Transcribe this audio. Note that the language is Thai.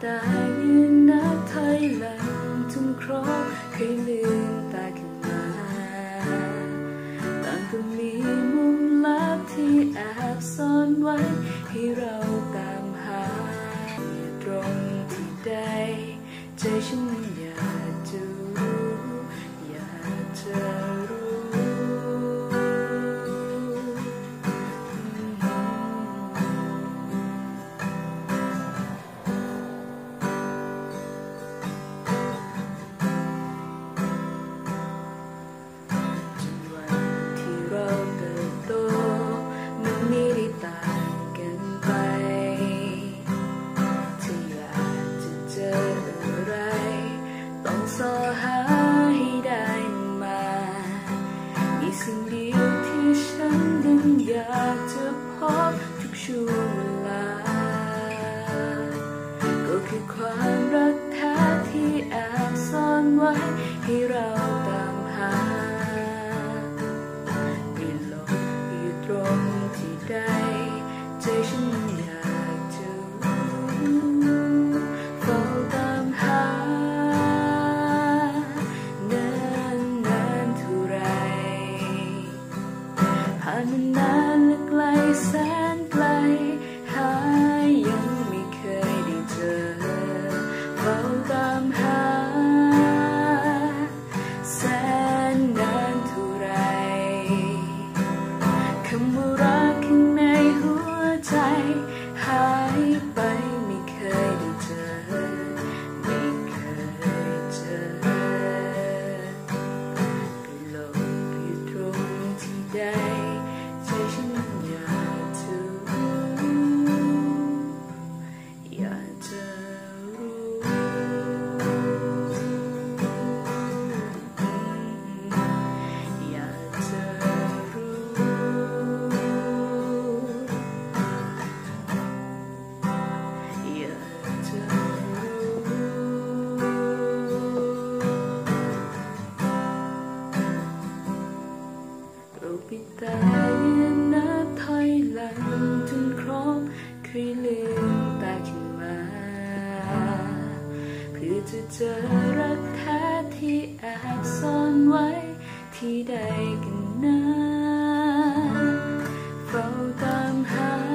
ายืนนับถอยหลังจนครบเคยลืมตาขึ้นมาต่างก็มีมุมลับที่แอบซ่อนไว้ให้เราตามหาตรงที่ใดใจฉันอยากจะรู้อยากจะรู้สอหาให้ได้มามีสิ่งเดียวที่ฉันนั้นอยากจะพบทุกช่วงเวลาก็คือความรักแท้ที่แอบซ่อนไว้ให้เราตามหาไปหลบอยู่ตรงที่ใดใจฉันอยากจะเฝ้าตามหาผ่านนานและไกลแสนไกลหายังไม่เคยได้เจอเฝ้าตามหาแสนนานเท่าไรคำว่ารักข้างในหัวใจหายไปไม่เคยได้เจอไม่เคยเจอไปหลบอยู่ตรงที่ใดใจฉันอยากจะรู้อยากจะรู้อยากจะรู้อยากจะรู้ปิดตายืนนับถอยหลังจนครบเคยลืมตาขึ้นมาเพื่อจะเจอรักแท้ที่แอบซ่อนไว้ที่ใดกันนะเฝ้าตามหา